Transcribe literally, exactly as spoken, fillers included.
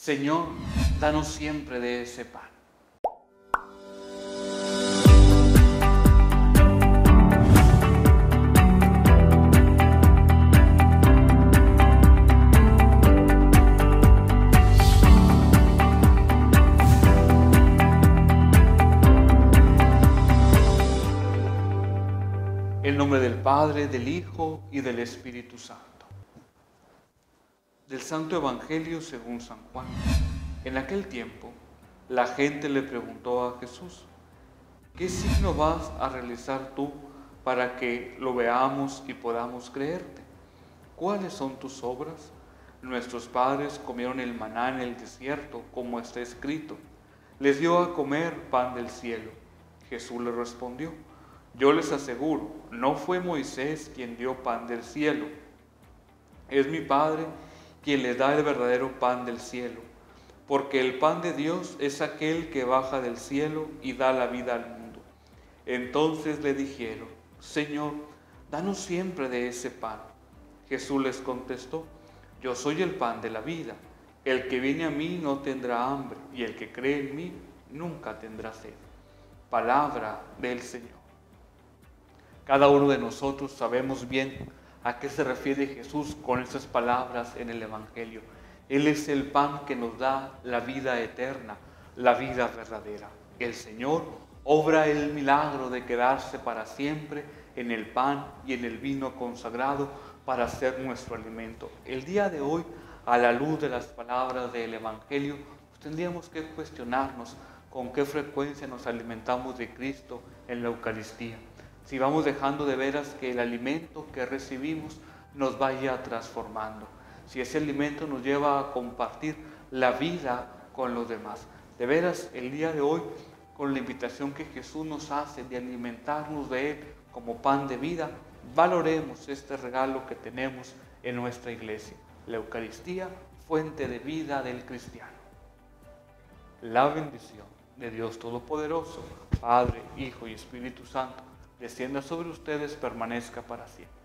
Señor, danos siempre de ese pan. En nombre del Padre, del Hijo y del Espíritu Santo. Del Santo Evangelio según San Juan. En aquel tiempo, la gente le preguntó a Jesús: ¿qué signo vas a realizar tú para que lo veamos y podamos creerte? ¿Cuáles son tus obras? Nuestros padres comieron el maná en el desierto, como está escrito: les dio a comer pan del cielo. Jesús le respondió: yo les aseguro, no fue Moisés quien dio pan del cielo. Es mi Padre quien les da el verdadero pan del cielo, porque el pan de Dios es aquel que baja del cielo y da la vida al mundo. Entonces le dijeron: Señor, danos siempre de ese pan. Jesús les contestó: yo soy el pan de la vida. El que viene a mí no tendrá hambre, y el que cree en mí nunca tendrá sed. Palabra del Señor. Cada uno de nosotros sabemos bien a qué se refiere Jesús con estas palabras en el Evangelio. Él es el pan que nos da la vida eterna, la vida verdadera. El Señor obra el milagro de quedarse para siempre en el pan y en el vino consagrado para ser nuestro alimento. El día de hoy, a la luz de las palabras del Evangelio, pues tendríamos que cuestionarnos con qué frecuencia nos alimentamos de Cristo en la Eucaristía. Si vamos dejando de veras que el alimento que recibimos nos vaya transformando. Si ese alimento nos lleva a compartir la vida con los demás. De veras, el día de hoy, con la invitación que Jesús nos hace de alimentarnos de Él como pan de vida, valoremos este regalo que tenemos en nuestra iglesia. La Eucaristía, fuente de vida del cristiano. La bendición de Dios Todopoderoso, Padre, Hijo y Espíritu Santo, descienda sobre ustedes, permanezca para siempre.